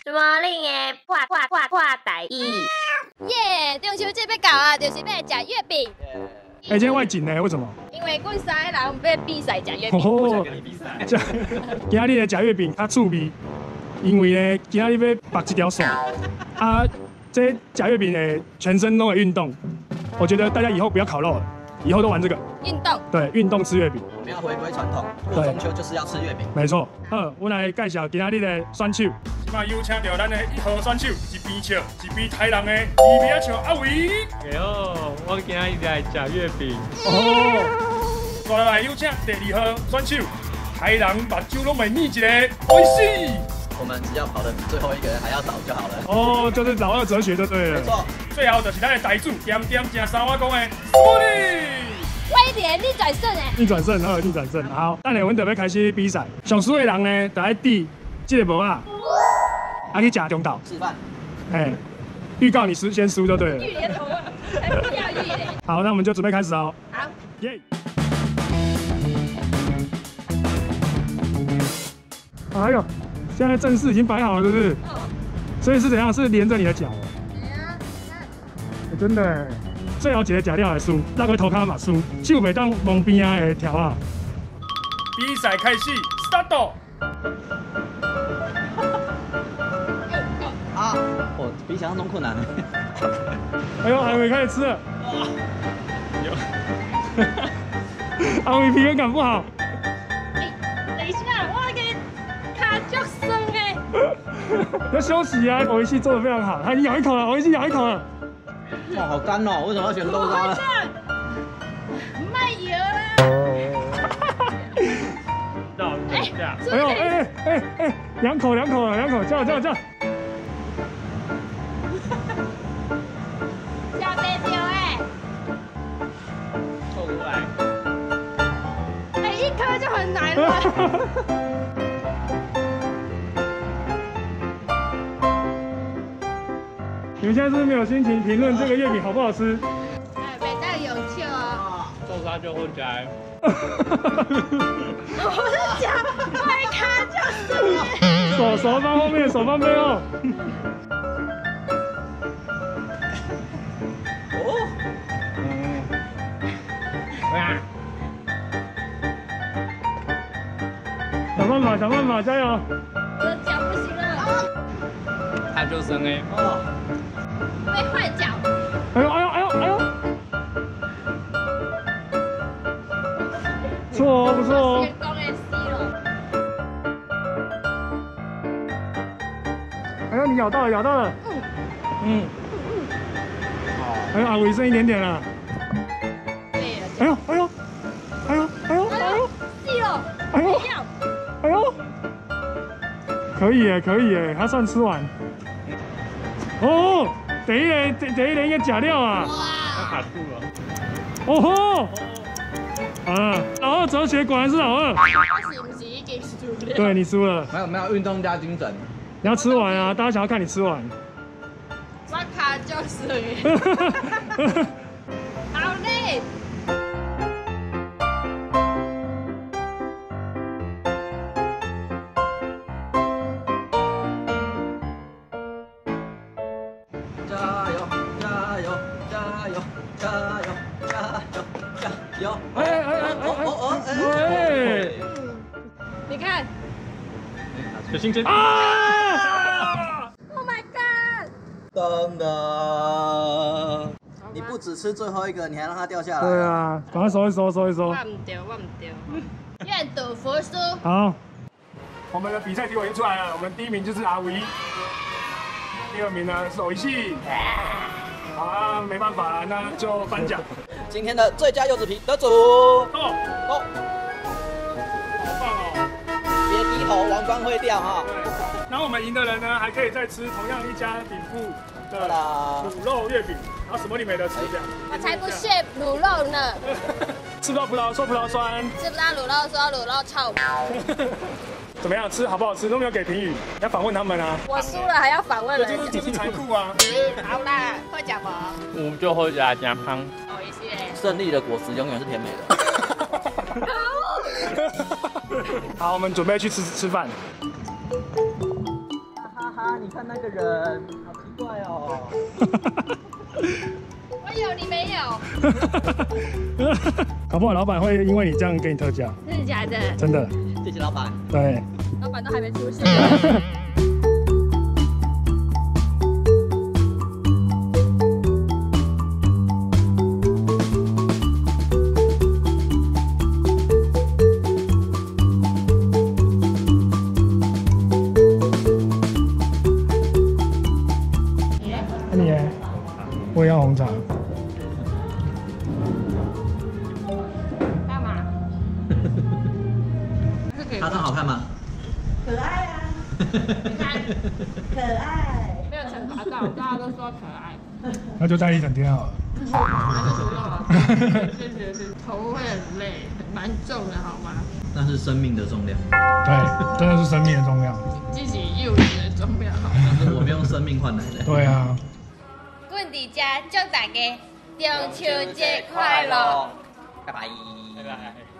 怎么令的破台语？ 耶！中秋节要到啊，就是要食月饼。 今天外景呢？为什么？ 因为阮三个人要比赛食月饼。 我想跟你比赛。今仔日的食月饼较趣味，因为呢，今仔日要绑一条线啊，这食月饼的全身都会运动。我觉得大家以后不要烤肉了，以后都玩这个。 运动。 对，运动吃月饼。 我们要回归传统，过中秋就是要吃月饼。 没错。好，我来介绍今仔日的选手。今摆有请到咱的1号选手，一边笑，一边台人的伊边仔像阿伟。 哎呦，我今仔日来食月饼。 哦。再来有请第2号选手，台人目睭拢未眯一个，维西。 我们只要跑得比最后一个人还要早就好了。 哦，就是老二哲学就对了。 没错。 最后就是咱的台主，点正三碗公的Smoothie。 威廉逆转胜诶！ 逆转胜，逆转胜。好，等下阮就要开始比赛。上输的人呢，就要递这个帽啊，去吃中岛示范。 哎，预告你先输就对了。 玉连头啊，才不要玉嘞。 好，那我们就准备开始哦。 好。 耶。哎呦，现在阵势已经摆好了，是不是？所以是怎样？是连着你的脚哦。真的。最后一个食了的输，那个头壳嘛输，手袂当摸边仔的条啊。比赛开始 ，start。 啊，我比想象中困难。 哎呦，还没开始吃了。有。阿伟平衡感不好。 等一下，我那个卡脚酸哎。 要休息啊！维西做的非常好，他已经咬一口了，维西咬一口了。 哇，好干哦！为什么要选豆沙呢？ 卖油啦！ 到等一下。 哎呦，哎，2口了，叫。 加杯酒哎！ 凑过来。 哎，1颗就很难了。 你们现在是不是没有心情评论这个月饼好不好吃？ 哎，没带有趣哦。 豆沙就混起来。 我是讲快卡就是。 手放后面，手放背后。 哦。 想办法，加油！ 我的脚不行了。 他就生哎。 哦。 被换脚。 哎呦！不错哦。 成功的 C 了。 哎呦，你咬到了。嗯。哎呦，阿伟剩一点点了。哎呦 ，C 了。 哎呦，可以耶，他算吃完。哦，第一个应该假料啊。 他卡住了。 哦吼！老二哲学果然是老二。 我是不是已经输了？ 对你输了。 没有，运动加精神。 你要吃完啊！大家想要看你吃完。 我卡就是。好嘞。 有， 你看， 小心先。 啊 ！Oh my god！ 噔噔，你不只吃最后一个，你还让它掉下来。 对啊，赶快收一收。 我唔对。愿赌服输。 好，我们的比赛结果已经出来了，我们第1名就是阿维，第2名呢是维西。好啊，没办法了，那就颁奖。 今天的最佳柚子皮得主， 好棒哦！ 别低头，王冠会掉哈。 对，然后我们赢的人呢，还可以再吃同样一家饼铺的卤肉月饼，然后什么你没得吃这样。 我才不屑卤肉呢。 吃不到葡萄说葡萄酸， 吃不到卤肉说卤肉臭。 怎么样？吃好不好吃都没有给评语，要访问他们啊。 我输了还要反问人， 这是残酷啊。 好啦，会讲吗？ 我就会加汤。 好意思嘞。 胜利的果实永远是甜美的。 好，我们准备去吃饭。 好， 你看那个人，好奇怪哦。 我有你没有？ 搞不好老板会因为你这样给你特价， 真的假的？ 真的。 谢谢老板。 对。 老板都还没出现。 那你耶？我也要红茶。 干嘛？ 他长好看吗？ 可爱啊， 你看， 可爱。 没有惩罚到，大家都说可爱。 那就待一整天好了。 是头会很累，蛮重的好吗？ 那是生命的重量。 对，真的是生命的重量。 自己幼稚的重量好吗？ 但是我们用生命换来的。 对啊。 阮伫遮祝大家中秋节快乐！ 拜拜。 拜拜。